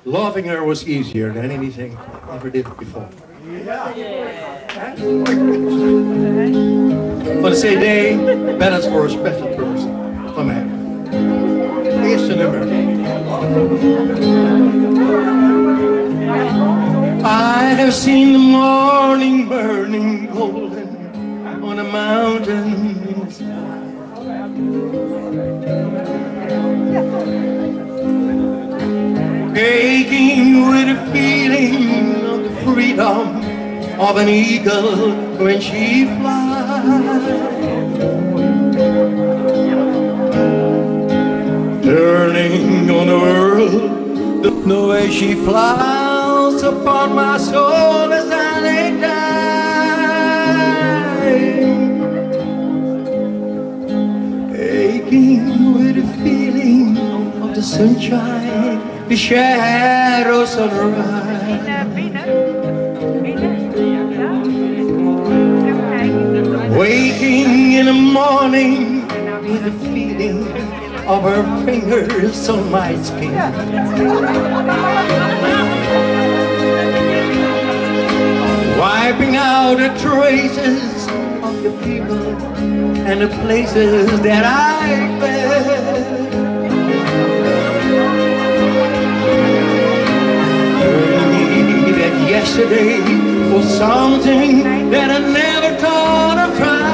Loving her was easier than anything I ever did before. For the same day, balance for a special person. Come on. Here's the number. I have seen the morning burning golden on a mountain in the sky. Aching with a feeling of the freedom of an eagle when she flies. Turning on the world, the way she flies upon my soul as I lay dying. Aching with a feeling of the sunshine, the shadows sunrise. Waking in the morning with the feeling of her fingers on my skin. Wiping out the traces of the people and the places that I've been. Yesterday was something that I never thought of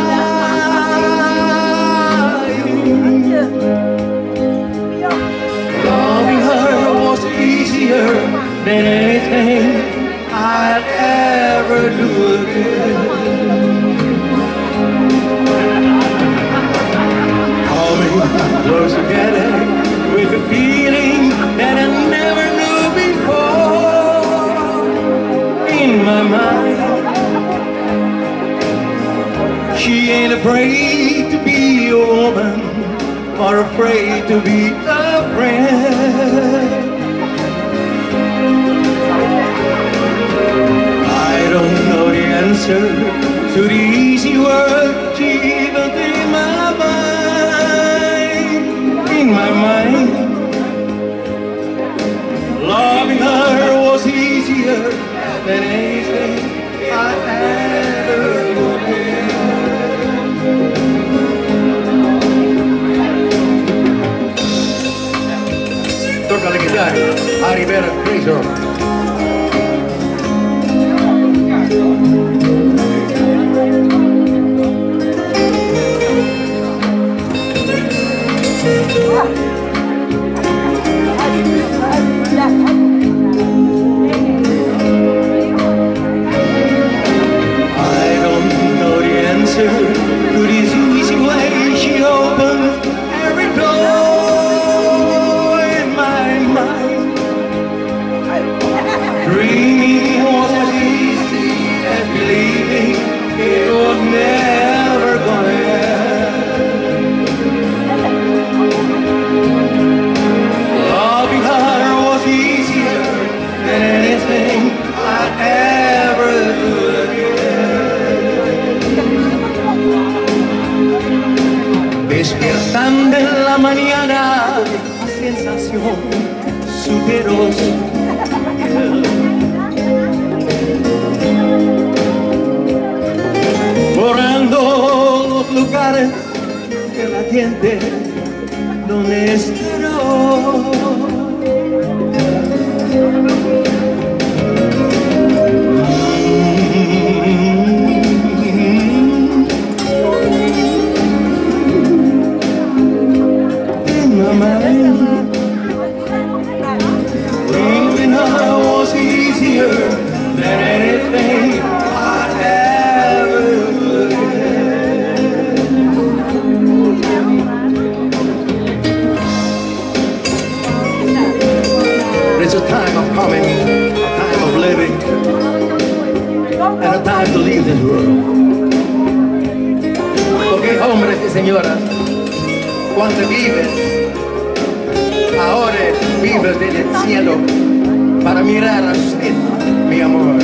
trying. Loving her was easier than anything I'd ever do again. Coming close together with a feeling that I never knew before. In my mind, she ain't afraid to be a woman or afraid to be a friend. I don't know the answer to the easy word she even in my mind. In my mind, loving her was easier than anything I ever would have. Toca la guitarra, Ari Vera, Kristofferson. To this easy way she opened every door in my mind. Dreaming was as easy as believing it was never gonna end. Loving her was easier than anything I'd ever do again. Despertando en la mañana, la sensación superó su piel. Borrando los lugares que la gente no esperó. Leaving her was easier than anything I'd ever did. There's a time of coming, a time of living, and a time to leave this world. Porque hombres y señoras, cuando vives, ahora vives desde el cielo para mirar a usted, mi amor.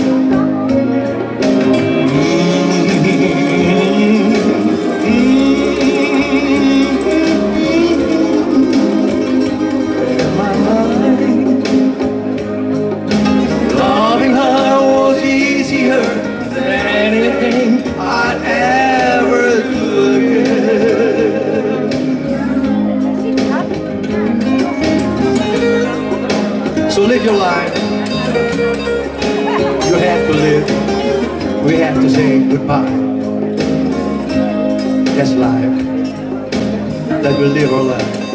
we have to say goodbye. That's life, that will live our life.